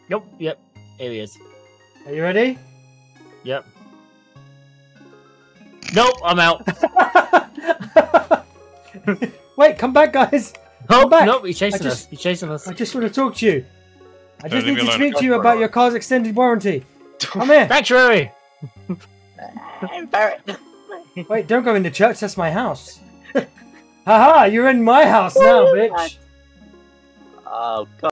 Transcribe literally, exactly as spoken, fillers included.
Yep, yep. Here he is. Are you ready? Yep. Nope, I'm out. Wait, come back, guys. Nope, Come back. nope, he's chasing just, us. He's chasing us. I just want to talk to you. I just Leave need me to alone. speak to you Go about for your it. car's extended warranty. Come here. Sanctuary! Wait, don't go into church. That's my house. Haha, you're in my house now, bitch. Oh, God.